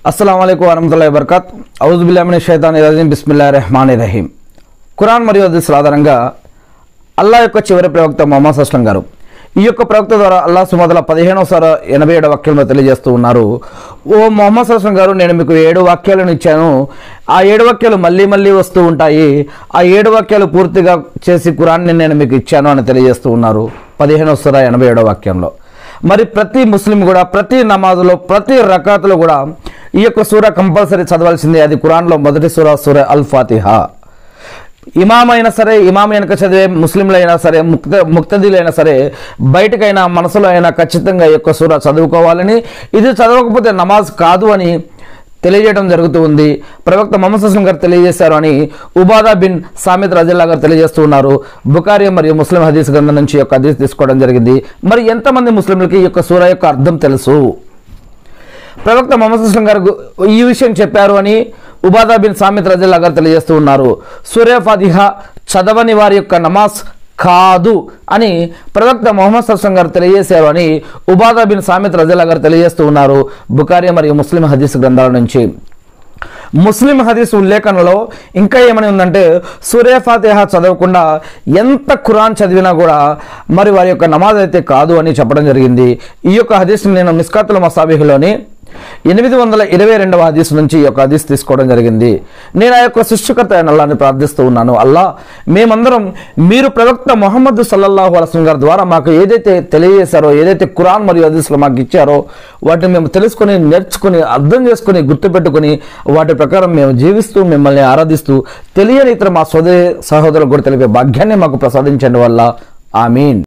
अस्सलाम वालेकुम वरहमतुल्लाहि वबरकातुहू औज़ु बिल्लाहि मिनश शैతానిర్ రజీమ్ బిస్మిల్లాహిర్ రహమానిర్ రహీం। ఖురాన్ మరియు హదీస్ ఆధారంగా అల్లాహ్ యొక్క చివరి ప్రవక్త ముహమ్మద్ సల్లం గారు ఈ యొక్క ప్రవక్త ద్వారా అల్లాహ్ సుబ్హానహు 1587 వాక్యంలో తెలియజేస్తూ ఉన్నారు, ఓ ముహమ్మద్ సల్లం గారు, నేను మీకు 7 వాక్యాలను ఇచ్చాను, ఆ 7 వాక్యాలు మళ్ళీ మళ్ళీ వస్తూ ఉంటాయి, ఆ 7 వాక్యాలు పూర్తిగా చేసి ఖురాన్ని నేను మీకు ఇచ్చాను అని తెలియజేస్తూ ఉన్నారు 1587 వాక్యంలో। మరి ప్రతి ముస్లిం కూడా ప్రతి నమాజులో ప్రతి రకాతులో కూడా ఈ యొక్క సూరా కంపల్సరీ చదవాల్సిందే। అది ఖురాన్లో మొదటి సూరా అల్ ఫాతిహా। ఇమాం అయినా సరే, ఇమాం వెనక చదివే ముస్లింలు అయినా సరే, ముక్తదీలైనా సరే, బయటకైనా మనసులో అయినా ఖచ్చితంగా ఈ యొక్క సూరా చదువుకోవాలని, ఇది చదవకపోతే నమాజ్ కాదు అని తెలియజేయడం జరుగుతూ ఉంది। ప్రవక్త ముహమ్మద్ సల్లం గారు తెలియజేశారు అని ఉబాదా బిన్ సామిత్ రజియల్లాహు గారు తెలియజేస్తూ ఉన్నారు। బుఖారీ మరియు ముస్లిం హదీస్ గ్రంథం నుంచి ఈ యొక్క హదీస్ తీసుకోవడం జరిగింది। మరి ఎంతమంది ముస్లింలకి ఈ యొక్క సూరా యొక్క అర్థం తెలుసు? ప్రవక్త ముహమ్మద్ సల్లం గారు ఈ విషయం చెప్పారు అని ఉబాదా బిన్ సామిత్ రజియల్లాహు గారు తెలియజేస్తూ ఉన్నారు। సూరా ఫాతిహా చదవని వారి యొక్క నమాజ్ కాదు అని ప్రవక్త ముహమ్మద్ సల్లం గారు తెలియజేశారు అని ఉబాదా బిన్ సామిత్ రజియల్లాహు గారు తెలియజేస్తూ ఉన్నారు బుఖారీ మరియు ముస్లిం హదీస్ గ్రంథాల నుంచి। ముస్లిం హదీస్ ఉల్లేఖనలో ఇంకా ఏమని ఉందంటే, సూరా ఫాతిహా చదవకుండా ఎంత ఖురాన్ చదివినా కూడా మరి వారి యొక్క నమాజ్ అయితే కాదు అని చెప్పడం జరిగింది। ఈ యొక్క హదీస్ని నేను మిస్కాతుల్ మసాబిహ్లోని 822వ హదీస్ నుంచి ఈ యొక్క హదీస్ తీసుకోవడం జరిగింది। నేను ఆ యొక్క సృష్టికర్త అయిన అల్లాహ్ని ప్రార్థిస్తూ ఉన్నాను, అల్లాహ్, మేమందరం మీరు ప్రవక్త ముహమ్మద్ సల్లల్లాహు అలైహి వసల్లం గారి ద్వారా మాకు ఏదైతే తెలియజేశారో, ఏదైతే ఖురాన్ మరియు హదీస్లో మాకు ఇచ్చారో వాటిని మేము తెలుసుకొని, నేర్చుకుని, అర్థం చేసుకుని, గుర్తుపెట్టుకుని వాటి ప్రకారం మేము జీవిస్తూ మిమ్మల్ని ఆరాధిస్తూ తెలియని ఇతర మా సోదరులకు కూడా తెలిపే భాగ్యాన్ని మాకు ప్రసాదించండి వల్ల ఆమీన్।